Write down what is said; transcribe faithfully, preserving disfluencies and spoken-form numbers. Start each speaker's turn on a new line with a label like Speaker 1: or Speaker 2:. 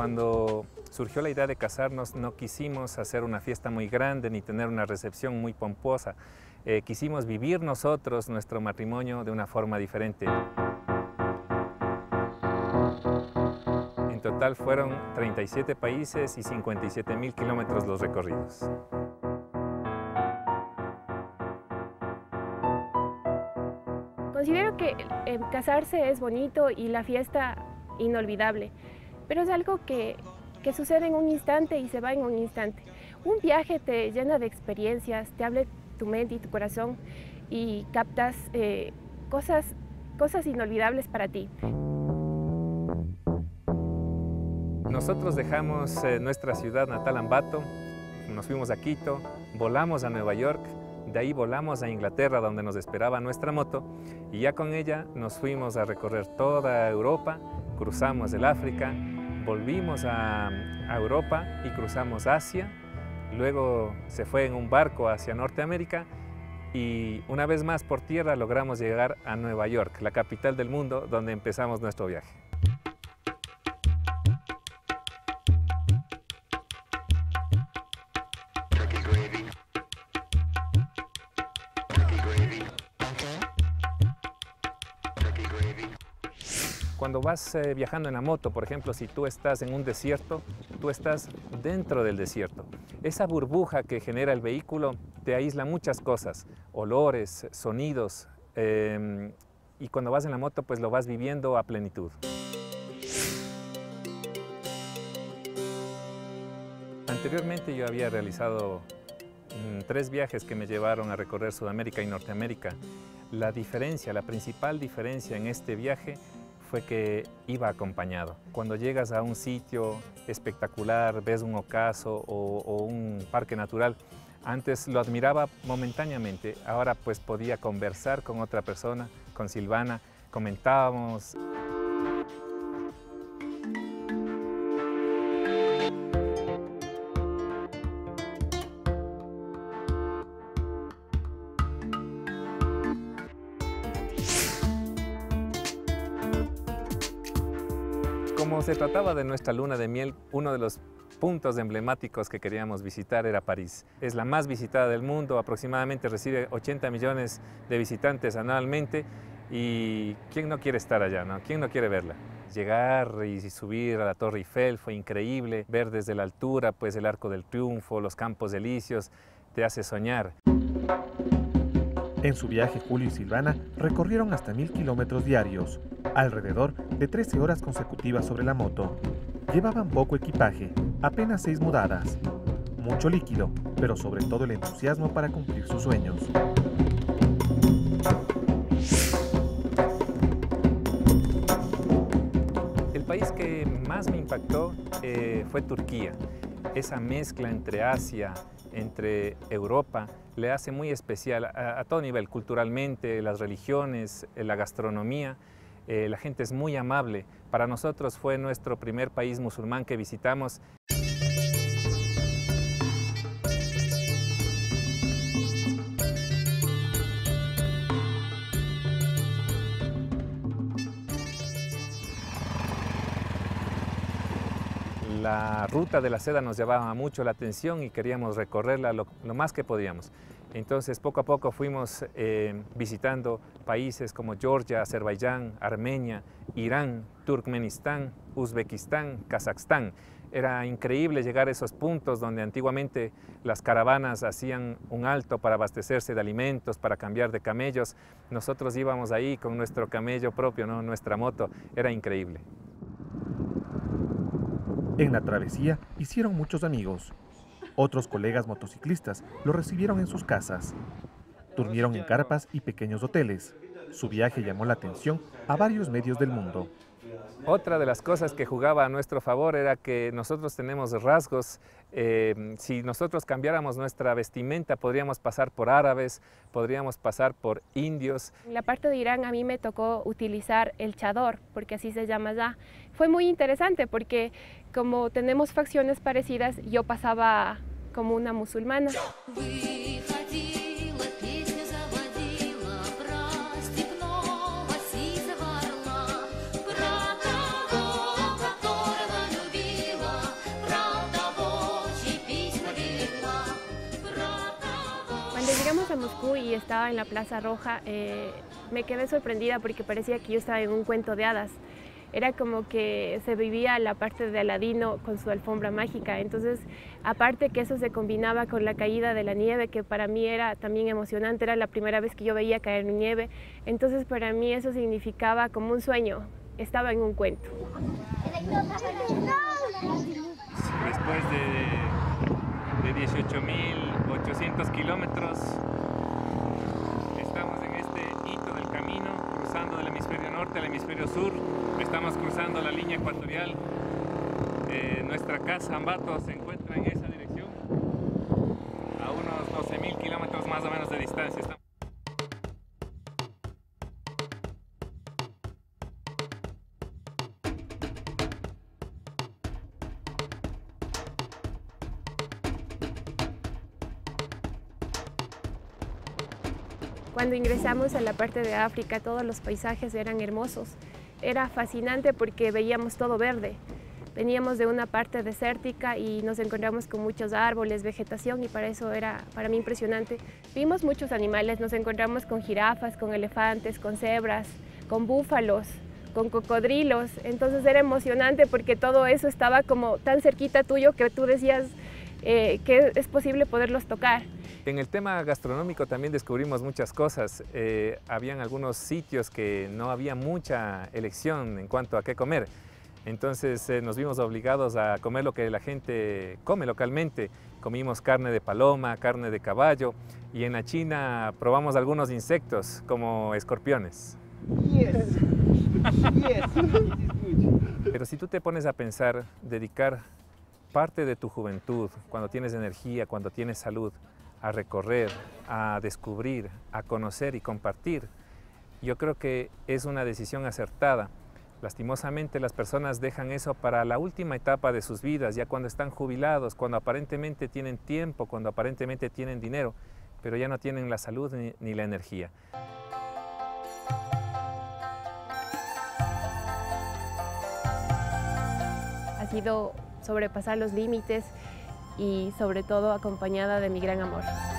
Speaker 1: Cuando surgió la idea de casarnos, no quisimos hacer una fiesta muy grande ni tener una recepción muy pomposa. Eh, quisimos vivir nosotros nuestro matrimonio de una forma diferente. En total fueron treinta y siete países y cincuenta y siete mil kilómetros los recorridos.
Speaker 2: Considero que eh, casarse es bonito y la fiesta inolvidable, pero es algo que, que sucede en un instante y se va en un instante. Un viaje te llena de experiencias, te abre tu mente y tu corazón y captas eh, cosas, cosas inolvidables para ti.
Speaker 1: Nosotros dejamos eh, nuestra ciudad natal, Ambato, nos fuimos a Quito, volamos a Nueva York, de ahí volamos a Inglaterra, donde nos esperaba nuestra moto, y ya con ella nos fuimos a recorrer toda Europa, cruzamos el África, volvimos a, a Europa y cruzamos Asia, luego se fue en un barco hacia Norteamérica y una vez más por tierra logramos llegar a Nueva York, la capital del mundo, donde empezamos nuestro viaje. Cuando vas eh, viajando en la moto, por ejemplo, si tú estás en un desierto, tú estás dentro del desierto. Esa burbuja que genera el vehículo te aísla muchas cosas, olores, sonidos, eh, y cuando vas en la moto, pues lo vas viviendo a plenitud. Anteriormente yo había realizado mm, tres viajes que me llevaron a recorrer Sudamérica y Norteamérica. La diferencia, la principal diferencia en este viaje fue que iba acompañado. Cuando llegas a un sitio espectacular, ves un ocaso o, o un parque natural, antes lo admiraba momentáneamente, ahora pues podía conversar con otra persona, con Silvana, comentábamos. Como se trataba de nuestra luna de miel, uno de los puntos emblemáticos que queríamos visitar era París. Es la más visitada del mundo, aproximadamente recibe ochenta millones de visitantes anualmente y ¿quién no quiere estar allá, no? ¿Quién no quiere verla? Llegar y subir a la Torre Eiffel fue increíble, ver desde la altura pues el Arco del Triunfo, los Campos Elíseos, te hace soñar.
Speaker 3: En su viaje, Julio y Silvana recorrieron hasta mil kilómetros diarios, alrededor de trece horas consecutivas sobre la moto. Llevaban poco equipaje, apenas seis mudadas, mucho líquido, pero sobre todo el entusiasmo para cumplir sus sueños.
Speaker 1: El país que más me impactó eh, fue Turquía. Esa mezcla entre Asia, entre Europa, le hace muy especial a, a todo nivel, culturalmente, las religiones, la gastronomía. Eh, la gente es muy amable. Para nosotros fue nuestro primer país musulmán que visitamos. La ruta de la seda nos llamaba mucho la atención y queríamos recorrerla lo, lo más que podíamos. Entonces, poco a poco fuimos eh, visitando países como Georgia, Azerbaiyán, Armenia, Irán, Turkmenistán, Uzbekistán, Kazajstán. Era increíble llegar a esos puntos donde antiguamente las caravanas hacían un alto para abastecerse de alimentos, para cambiar de camellos. Nosotros íbamos ahí con nuestro camello propio, ¿no? Nuestra moto. Era increíble.
Speaker 3: En la travesía hicieron muchos amigos. Otros colegas motociclistas los recibieron en sus casas. Durmieron en carpas y pequeños hoteles. Su viaje llamó la atención a varios medios del mundo.
Speaker 1: Otra de las cosas que jugaba a nuestro favor era que nosotros tenemos rasgos. Eh, si nosotros cambiáramos nuestra vestimenta, podríamos pasar por árabes, podríamos pasar por indios.
Speaker 2: En la parte de Irán a mí me tocó utilizar el chador, porque así se llama allá. Fue muy interesante porque como tenemos facciones parecidas, yo pasaba como una musulmana. llegamos a Moscú y estaba en la Plaza Roja, eh, me quedé sorprendida porque parecía que yo estaba en un cuento de hadas. Era como que se vivía la parte de Aladino con su alfombra mágica. Entonces, aparte que eso se combinaba con la caída de la nieve, que para mí era también emocionante, era la primera vez que yo veía caer nieve. Entonces, para mí eso significaba como un sueño, estaba en un cuento.
Speaker 1: Después de, de dieciocho mil ochocientos kilómetros, estamos en este hito del camino, cruzando del hemisferio norte al hemisferio sur. Estamos cruzando la línea ecuatorial. Eh, nuestra casa Ambato se encuentra en esa dirección, a unos doce mil kilómetros más o menos de distancia. Estamos...
Speaker 2: Cuando ingresamos a la parte de África, todos los paisajes eran hermosos. Era fascinante porque veíamos todo verde. Veníamos de una parte desértica y nos encontramos con muchos árboles, vegetación, y para eso era para mí impresionante. Vimos muchos animales, nos encontramos con jirafas, con elefantes, con cebras, con búfalos, con cocodrilos. Entonces era emocionante porque todo eso estaba como tan cerquita tuyo que tú decías eh, que es posible poderlos tocar.
Speaker 1: En el tema gastronómico también descubrimos muchas cosas. Eh, habían algunos sitios que no había mucha elección en cuanto a qué comer. Entonces eh, nos vimos obligados a comer lo que la gente come localmente. Comimos carne de paloma, carne de caballo, y en la China probamos algunos insectos como escorpiones. Yes. Yes. Pero si tú te pones a pensar, dedicar parte de tu juventud, cuando tienes energía, cuando tienes salud, a recorrer, a descubrir, a conocer y compartir, yo creo que es una decisión acertada. Lastimosamente las personas dejan eso para la última etapa de sus vidas, ya cuando están jubilados, cuando aparentemente tienen tiempo, cuando aparentemente tienen dinero, pero ya no tienen la salud ni, ni la energía.
Speaker 2: Ha sido sobrepasar los límites y sobre todo acompañada de mi gran amor.